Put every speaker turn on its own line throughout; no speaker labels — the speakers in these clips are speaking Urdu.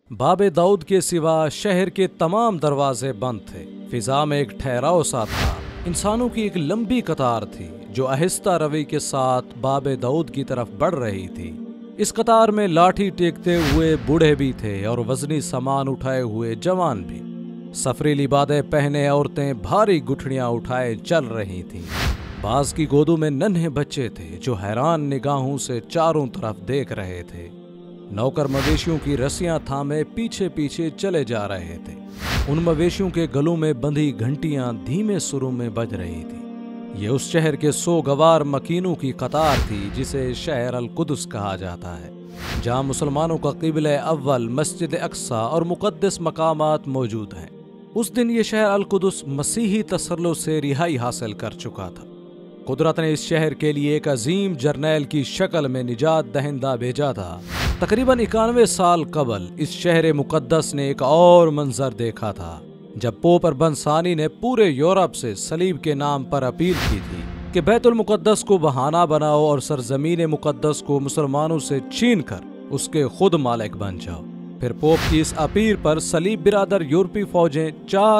باب داؤد کے سوا شہر کے تمام دروازے بند تھے۔ فضا میں ایک ٹھہراؤ سا تھا، انسانوں کی ایک لمبی قطار تھی جو آہستہ روی کے ساتھ باب داؤد کی طرف بڑھ رہی تھی۔ اس قطار میں لاٹھی ٹیکتے ہوئے بوڑھے بھی تھے اور وزنی سامان اٹھائے ہوئے جوان بھی۔ سفری لبادیں پہنے عورتیں بھاری گٹھڑیاں اٹھائے چل رہی تھیں۔ بعض کی گودوں میں ننھے بچے تھے جو حیران نگاہوں سے چاروں طرف دیکھ رہے تھے۔ نوکر مویشیوں کی رسیاں تھامے پیچھے پیچھے چلے جا رہے تھے۔ ان مویشیوں کے گلوں میں بندھی گھنٹیاں دھیمے سروں میں بج رہی تھی۔ یہ اس شہر کے سوگوار مکینوں کی قطار تھی جسے شہر القدس کہا جاتا ہے، جہاں مسلمانوں کا قبلہ اول مسجد اقصی اور مقدس مقامات موجود ہیں۔ اس دن یہ شہر القدس مسیحی تسلط سے رہائی حاصل کر چکا تھا۔ قدرت نے اس شہر کے لیے ایک عظیم جرنیل کی شکل میں نجات دہندہ بھیجا تھا۔ تقریباً 91 سال قبل اس شہر مقدس نے ایک اور منظر دیکھا تھا جب پوپ اربن ثانی نے پورے یورپ سے صلیب کے نام پر اپیل کی تھی کہ بیت المقدس کو بہانہ بناؤ اور سرزمین مقدس کو مسلمانوں سے چھین کر اس کے خود مالک بن جاؤ۔ پھر پوپ کی اس اپیل پر صلیب برادر یورپی فوجیں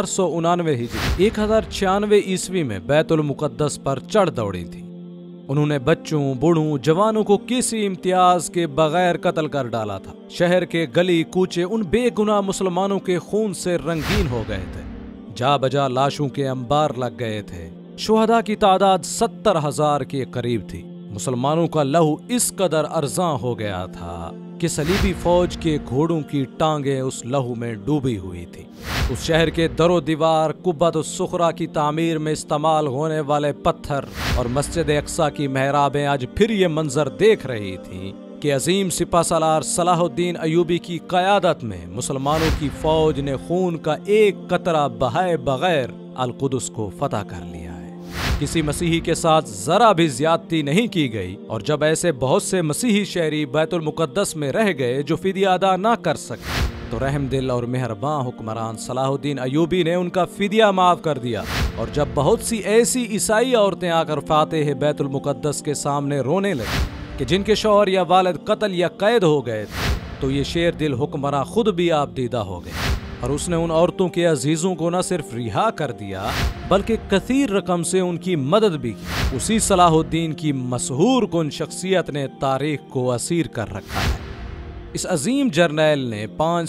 499 ہجری 1096 عیسوی میں بیت المقدس پر چڑھ دوڑی تھیں۔ انہوں نے بچوں، بوڑھوں، جوانوں کو کسی امتیاز کے بغیر قتل کر ڈالا تھا۔ شہر کے گلی کوچے ان بے گناہ مسلمانوں کے خون سے رنگین ہو گئے تھے۔ جا بجا لاشوں کے انبار لگ گئے تھے۔ شہداء کی تعداد 70,000 کے قریب تھی۔ مسلمانوں کا لہو اس قدر ارزاں ہو گیا تھا کہ صلیبی فوج کے گھوڑوں کی ٹانگیں اس لہو میں ڈوبی ہوئی تھی۔ اس شہر کے در و دیوار، قبۃ الصخرہ کی تعمیر میں استعمال ہونے والے پتھر اور مسجد اقصی کی محرابیں آج پھر یہ منظر دیکھ رہی تھیں کہ عظیم سپہ سالار صلاح الدین ایوبی کی قیادت میں مسلمانوں کی فوج نے خون کا ایک قطرہ بہائے بغیر القدس کو فتح کر لیا ہے۔ کسی مسیحی کے ساتھ ذرا بھی زیادتی نہیں کی گئی، اور جب ایسے بہت سے مسیحی شہری بیت المقدس میں رہ گئے جو فدیہ ادا نہ کر سکے، تو رحم دل اور مہرباں حکمران صلاح الدین ایوبی نے ان کا فدیہ معاف کر دیا۔ اور جب بہت سی ایسی عیسائی عورتیں آ کر فاتح بیت المقدس کے سامنے رونے لگیں کہ جن کے شوہر یا والد قتل یا قید ہو گئے تھے، تو یہ شیر دل حکمراں خود بھی آپ دیدہ ہو گئے، اور اس نے ان عورتوں کے عزیزوں کو نہ صرف رہا کر دیا بلکہ کثیر رقم سے ان کی مدد بھی کی۔ اسی صلاح الدین کی مسحور کن شخصیت نے تاریخ کو اسیر کر رکھا ہے۔ اس عظیم جرنیل نے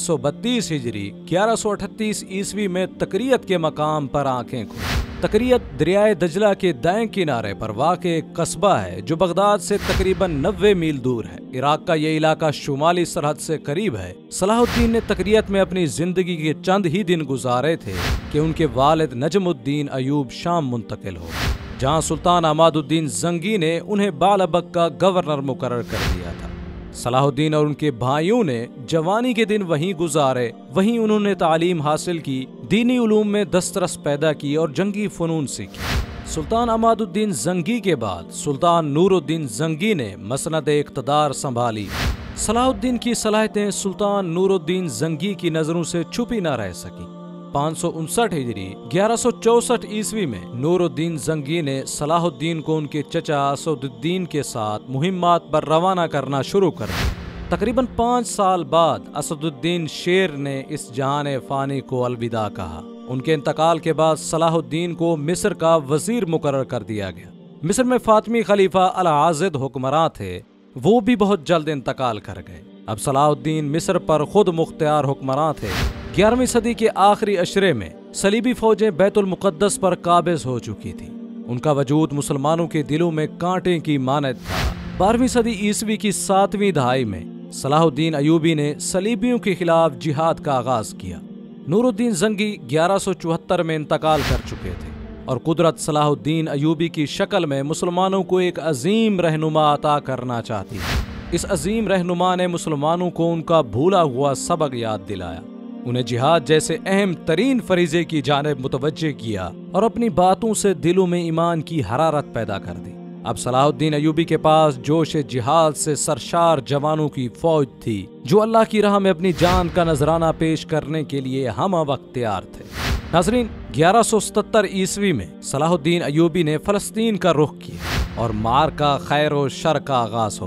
532 ہجری 1138 عیسوی میں تکریت کے مقام پر آنکھیں کھولیں۔ تکریت دریائے دجلہ کے دائیں کنارے پر واقع ایک قصبہ ہے جو بغداد سے تقریباً 90 میل دور ہے۔ عراق کا یہ علاقہ شمالی سرحد سے قریب ہے۔ صلاح الدین نے تکریت میں اپنی زندگی کے چند ہی دن گزارے تھے کہ ان کے والد نجم الدین ایوب شام منتقل ہو گئے، جہاں سلطان عماد الدین زنگی نے انہیں بالابک کا گورنر مقرر کر دیا تھا۔ صلاح الدین اور ان کے بھائیوں نے جوانی کے دن وہیں گزارے، وہیں انہوں نے تعلیم حاصل کی، دینی علوم میں دسترس پیدا کی اور جنگی فنون سیکھی۔ سلطان عماد الدین زنگی کے بعد سلطان نور الدین زنگی نے مسند اقتدار سنبھالی۔ صلاح الدین کی صلاحیتیں سلطان نور الدین زنگی کی نظروں سے چھپی نہ رہ سکیں۔ 559 ہجری 1164 عیسوی میں نور الدین زنگی نے صلاح الدین کو ان کے چچا اسد الدین کے ساتھ مہمات پر روانہ کرنا شروع کر دیا۔ تقریباً 5 سال بعد اسد الدین شیر نے اس جہان فانی کو الوداع کہا۔ ان کے انتقال کے بعد صلاح الدین کو مصر کا وزیر مقرر کر دیا گیا۔ مصر میں فاطمی خلیفہ العاضد حکمراں تھے، وہ بھی بہت جلد انتقال کر گئے۔ اب صلاح الدین مصر پر خود مختار حکمراں تھے۔ 11ویں صدی کے آخری عشرے میں صلیبی فوجیں بیت المقدس پر قابض ہو چکی تھیں۔ ان کا وجود مسلمانوں کے دلوں میں کانٹے کی مانند تھا۔ 12ویں صدی عیسوی کی 7ویں دہائی میں صلاح الدین ایوبی نے صلیبیوں کے خلاف جہاد کا آغاز کیا۔ نور الدین زنگی 1174 میں انتقال کر چکے تھے، اور قدرت صلاح الدین ایوبی کی شکل میں مسلمانوں کو ایک عظیم رہنما عطا کرنا چاہتی ہے۔ اس عظیم رہنما نے مسلمانوں کو ان کا بھولا ہوا سبق یاد دلایا، انہیں جہاد جیسے اہم ترین فریضے کی جانب متوجہ کیا اور اپنی باتوں سے دلوں میں ایمان کی حرارت پیدا کر دی۔ اب صلاح الدین ایوبی کے پاس جوش جہاد سے سرشار جوانوں کی فوج تھی جو اللہ کی راہ میں اپنی جان کا نذرانہ پیش کرنے کے لیے ہم وقت تیار تھے۔ ناظرین، 1177 عیسوی میں صلاح الدین ایوبی نے فلسطین کا رخ کیا اور معرکہ خیر و شر کا آغاز ہو گیا۔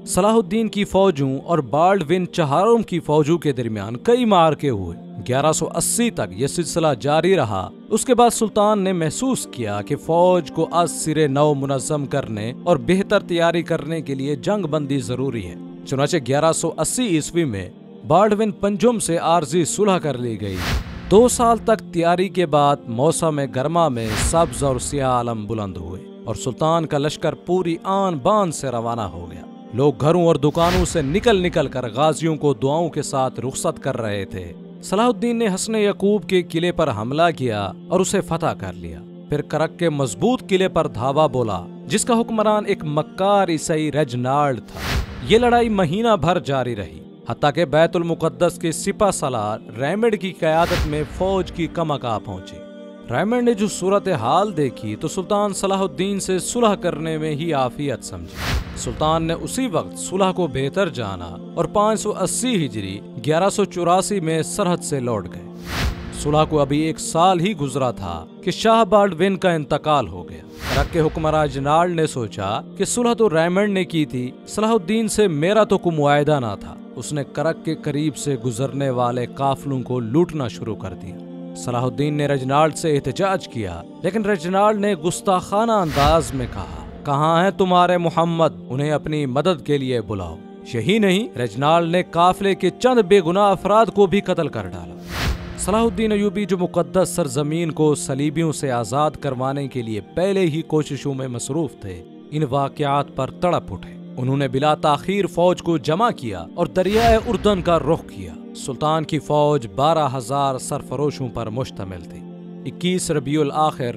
صلاح الدین کی فوجوں اور بالڈون چہارم کی فوجوں کے درمیان کئی معرکے ہوئے۔ 1180 تک یہ سلسلہ جاری رہا۔ اس کے بعد سلطان نے محسوس کیا کہ فوج کو از سرے نو منظم کرنے اور بہتر تیاری کرنے کے لیے جنگ بندی ضروری ہے۔ چنانچہ 1180 عیسوی میں بالڈون پنجم سے عارضی صلح کر لی گئی۔ 2 سال تک تیاری کے بعد موسم گرما میں سبز اور سیاہ علم بلند ہوئے اور سلطان کا لشکر پوری آن بان سے روانہ ہو گیا۔ لوگ گھروں اور دکانوں سے نکل کر غازیوں کو دعاؤں کے ساتھ رخصت کر رہے تھے۔ صلاح الدین نے حصن یعقوب کے قلعے پر حملہ کیا اور اسے فتح کر لیا۔ پھر کرک کے مضبوط قلعے پر دھاوا بولا، جس کا حکمران ایک مکار عیسائی ریجنالڈ تھا۔ یہ لڑائی مہینہ بھر جاری رہی، حتیٰ کہ بیت المقدس کے سپہ سالار ریمنڈ کی قیادت میں فوج کی کمک پہنچی۔ ریمنڈ نے جو صورتحال دیکھی تو سلطان صلاح الدین سے صلح کرنے میں ہی عافیت سمجھی۔ سلطان نے اسی وقت صلح کو بہتر جانا اور 580 ہجری 1184 میں سرحد سے لوٹ گئے۔ صلح کو ابھی 1 سال ہی گزرا تھا کہ شاہ بالڈون کا انتقال ہو گیا۔ کرک کے حکمراں ریجنالڈ نے سوچا کہ صلح تو ریمنڈ نے کی تھی، صلاح الدین سے میرا تو کوئی معاہدہ نہ تھا۔ اس نے کرک کے قریب سے گزرنے والے قافلوں کو لوٹنا شروع کر دیا۔ صلاح الدین نے ریجنالڈ سے احتجاج کیا، لیکن ریجنالڈ نے گستاخانہ انداز میں کہا، کہاں ہیں تمہارے محمد؟ انہیں اپنی مدد کے لیے بلاؤ۔ یہی نہیں، ریجنالڈ نے قافلے کے چند بے گناہ افراد کو بھی قتل کر ڈالا۔ صلاح الدین ایوبی جو مقدس سرزمین کو صلیبیوں سے آزاد کروانے کے لیے پہلے ہی کوششوں میں مصروف تھے، ان واقعات پر تڑپ اٹھے۔ انہوں نے بلا تاخیر فوج کو جمع کیا اور دریائے اردن کا رخ کیا۔ سلطان کی فوج 12,000 سرفروشوں پر مشتمل تھی۔ 21 ربیع الاخر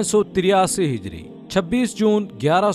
583 ہجری 26 جون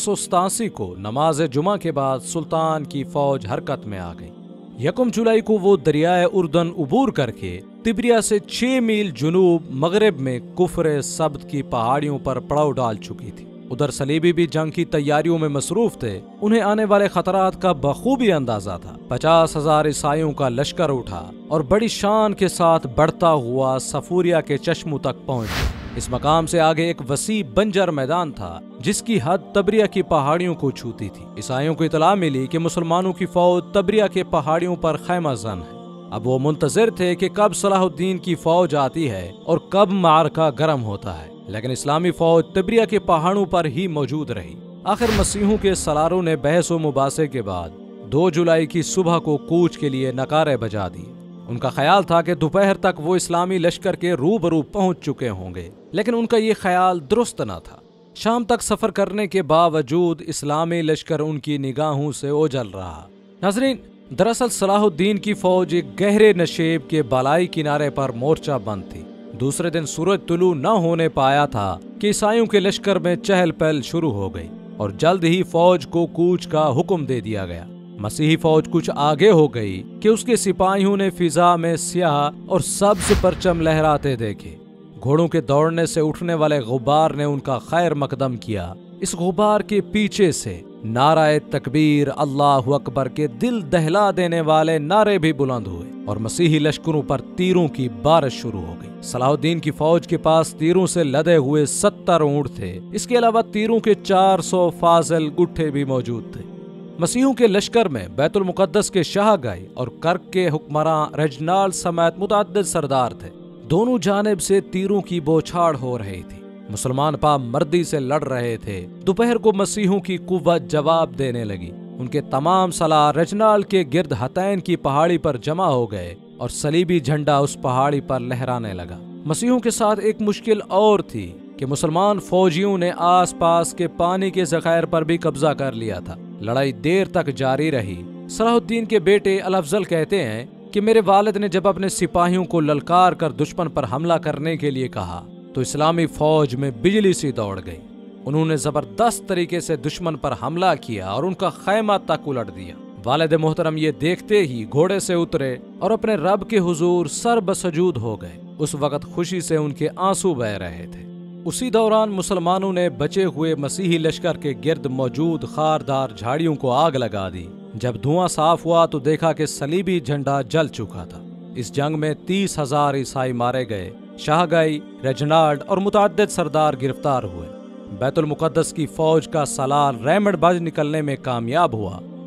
1187 کو نماز جمعہ کے بعد سلطان کی فوج حرکت میں آ گئی۔ 1 جولائی کو وہ دریائے اردن عبور کر کے تبریا سے 6 میل جنوب مغرب میں کفر سبت کی پہاڑیوں پر پڑاؤ ڈال چکی تھی۔ ادھر صلیبی بھی جنگ کی تیاریوں میں مصروف تھے۔ انہیں آنے والے خطرات کا بخوبی اندازہ تھا۔ 50,000 عیسائیوں کا لشکر اٹھا اور بڑی شان کے ساتھ بڑھتا ہوا صفوریا کے چشموں تک پہنچ گیا۔ اس مقام سے آگے ایک وسیع بنجر میدان تھا، جس کی حد تبریا کی پہاڑیوں کو چھوتی تھی۔ عیسائیوں کو اطلاع ملی کہ مسلمانوں کی فوج تبریا کے پہاڑیوں پر خیمہ زن ہے۔ اب وہ منتظر تھے کہ کب صلاح الدین کی فوج آتی ہے اور کب معرکہ گرم ہوتا ہے، لیکن اسلامی فوج تبریا کے پہاڑوں پر ہی موجود رہی۔ آخر مسیحوں کے سالاروں نے بحث و مباحثے کے بعد 2 جولائی کی صبح کو کوچ کے لیے نعرے بجا دیے۔ ان کا خیال تھا کہ دوپہر تک وہ اسلامی لشکر کے روبرو پہنچ چکے ہوں گے، لیکن ان کا یہ خیال درست نہ تھا۔ شام تک سفر کرنے کے باوجود اسلامی لشکر ان کی نگاہوں سے اوجھل رہا۔ ناظرین، دراصل صلاح الدین کی فوج ایک گہرے نشیب کے بالائی کنارے پر مورچہ بند تھی۔ دوسرے دن سورج طلوع نہ ہونے پایا تھا کہ عیسائیوں کے لشکر میں چہل پہل شروع ہو گئی اور جلد ہی فوج کو کوچ کا حکم دے دیا گیا۔ مسیحی فوج کچھ آگے ہو گئی کہ اس کے سپاہیوں نے فضا میں سیاہ اور سبز پرچم لہراتے دیکھے۔ گھوڑوں کے دوڑنے سے اٹھنے والے غبار نے ان کا خیر مقدم کیا۔ اس غبار کے پیچھے سے نعرہ تکبیر، اللہ اکبر کے دل دہلا دینے والے نعرے بھی بلند ہوئے اور مسیحی لشکروں پر تیروں کی بارش شروع ہو گئی۔ صلاح الدین کی فوج کے پاس تیروں سے لدے ہوئے 70 اونٹ تھے۔ اس کے علاوہ تیروں کے 400 فاضل گٹھے بھی موجود تھے۔ مسیحوں کے لشکر میں بیت المقدس کے شاہ گائی اور کرک کے حکمراں ریجنالڈ سمیت متعدد سردار تھے۔ دونوں جانب سے تیروں کی بوچھاڑ ہو رہی تھی۔ مسلمان پا مردی سے لڑ رہے تھے۔ دوپہر کو مسیحوں کی قوت جواب دینے لگی۔ ان کے تمام سالار ریجنالڈ کے گرد ہتین کی پہاڑی پر جمع ہو گئے اور صلیبی جھنڈا اس پہاڑی پر لہرانے لگا۔ مسیحوں کے ساتھ ایک مشکل اور تھی کہ مسلمان فوجیوں نے آس پاس کے پانی کے ذخائر پر بھی قبضہ کر لیا تھا۔ لڑائی دیر تک جاری رہی۔ صلاح الدین کے بیٹے الافضل کہتے ہیں کہ میرے والد نے جب اپنے سپاہیوں کو للکار کر دشمن پر حملہ کرنے کے لیے کہا تو اسلامی فوج میں بجلی سی دوڑ گئی۔ انہوں نے زبردست طریقے سے دشمن پر حملہ کیا اور ان کا خیمہ تک الٹ دیا۔ والد محترم یہ دیکھتے ہی گھوڑے سے اترے اور اپنے رب کے حضور سر بسجود ہو گئے۔ اس وقت خوشی سے ان کے آنسو بہہ رہے تھے۔ اسی دوران مسلمانوں نے بچے ہوئے مسیحی لشکر کے گرد موجود خاردار جھاڑیوں کو آگ لگا دی۔ جب دھواں صاف ہوا تو دیکھا کہ صلیبی جھنڈا جل چکا تھا۔ اس جنگ میں 30,000 عیسائی مارے گئے۔ شاہ گائی، ریجنالڈ اور متعدد سردار گرفتار ہوئے۔ بیت المقدس کی فوج کا سالار ریمنڈ بچ نکلنے میں کامیاب ہوا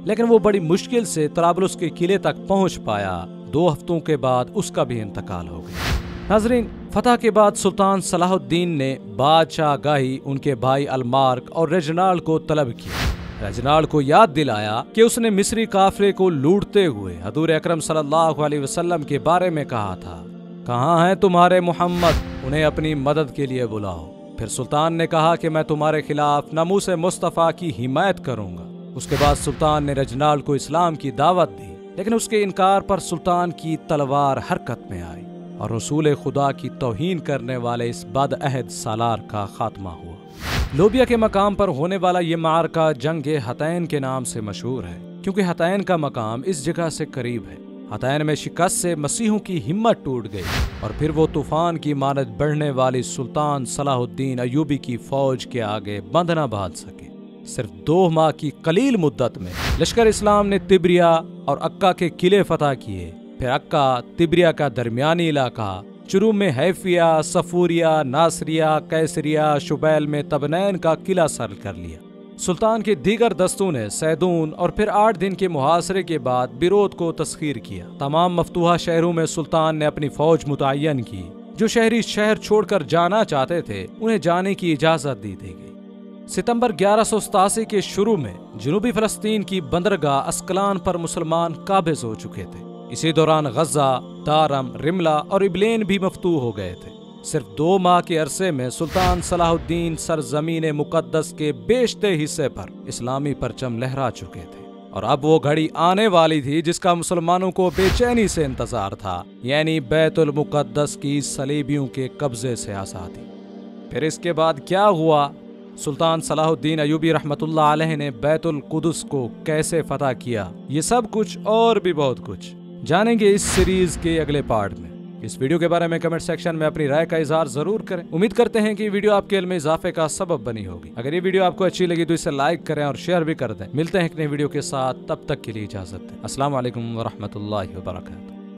لیکن وہ بڑی مشکل سے طرابلس کے قلعے تک پہنچ پایا۔ 2 ہفتوں کے بعد اس کا بھی انتقال ہو گیا۔ ناظرین، فتح کے بعد سلطان صلاح الدین نے بادشاہ گاہی ان کے بھائی المارک اور ریجنالڈ کو طلب کیا۔ ریجنالڈ کو یاد دلایا کہ اس نے مصری قافلے کو لوٹتے ہوئے حضور اکرم صلی اللہ علیہ وسلم کے بارے میں کہا تھا، کہاں ہیں تمہارے محمد، انہیں اپنی مدد کے لیے بلاؤ۔ پھر سلطان نے کہا کہ میں تمہارے خلاف ناموس مصطفیٰ کی حمایت کروں گا۔ اس کے بعد سلطان نے ریجنالڈ کو اسلام کی دعوت دی، لیکن اس کے انکار پر سلطان کی تلوار حرکت میں آئی اور رسول خدا کی توہین کرنے والے اس بد عہد سالار کا خاتمہ ہوا۔ لوبیا کے مقام پر ہونے والا یہ معرکہ جنگ حطین کے نام سے مشہور ہے، کیونکہ حطین کا مقام اس جگہ سے قریب ہے۔ حطین میں شکست سے مسیحوں کی ہمت ٹوٹ گئی اور پھر وہ طوفان کی مانند بڑھنے والی سلطان صلاح الدین ایوبی کی فوج کے آگے بند نہ باندھ سکے۔ صرف 2 ماہ کی قلیل مدت میں لشکر اسلام نے تبریا اور عکا کے قلعے فتح کیے۔ پھر عکا، تبریا کا درمیانی علاقہ، چروم میں حیفیہ، صفوریہ، ناصریہ، کیسریہ، شبیل میں تبنین کا قلعہ سر کر لیا۔ سلطان کے دیگر دستوں نے سیدون اور پھر 8 دن کے محاصرے کے بعد بیروت کو تسخیر کیا۔ تمام مفتوحہ شہروں میں سلطان نے اپنی فوج متعین کی۔ جو شہری شہر چھوڑ کر جانا چاہتے تھے انہیں جانے کی اجازت دی گئی۔ ستمبر 1187 کے شروع میں جنوبی فلسطین کی بندرگاہ اسکلان پر مسلمان قابض ہو چکے تھے۔ اسی دوران غزہ، دارم، رملہ اور ابلین بھی مفتوح ہو گئے تھے۔ صرف 2 ماہ کے عرصے میں سلطان صلاح الدین سرزمین مقدس کے بیشتر حصے پر اسلامی پرچم لہرا چکے تھے، اور اب وہ گھڑی آنے والی تھی جس کا مسلمانوں کو بے چینی سے انتظار تھا، یعنی بیت المقدس کی صلیبیوں کے قبضے سے آزادی۔ پھر اس کے بعد کیا ہوا؟ سلطان صلاح الدین ایوبی رحمۃ اللہ علیہ نے بیت القدس کو کیسے فتح کیا، یہ سب کچھ اور بھی بہت کچھ جانیں گے اس سیریز کے اگلے پارٹ میں۔ اس ویڈیو کے بارے میں کمنٹ سیکشن میں اپنی رائے کا اظہار ضرور کریں۔ امید کرتے ہیں کہ یہ ویڈیو آپ کے علم میں اضافے کا سبب بنی ہوگی۔ اگر یہ ویڈیو آپ کو اچھی لگی تو اسے لائک کریں اور شیئر بھی کر دیں۔ ملتے ہیں ایک نئی ویڈیو کے ساتھ، تب تک کے لیے اجازت دیں۔ السلام علیکم ورحمۃ اللہ وبرکاتہ۔